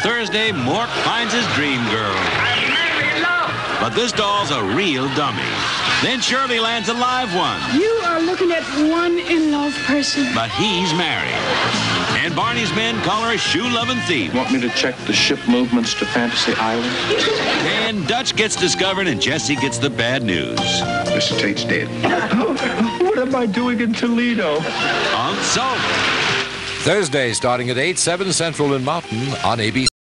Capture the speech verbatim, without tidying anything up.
Thursday, Mork finds his dream girl. I'm madly in love. But this doll's a real dummy. Then Shirley lands a live one. You are looking at one in-love person. But he's married. And Barney's men call her a shoe-loving thief. Want me to check the ship movements to Fantasy Island? And Dutch gets discovered and Jesse gets the bad news. Mister Tate's dead. What am I doing in Toledo? Unsolved. Thursday, starting at eight, seven Central and Mountain on A B C.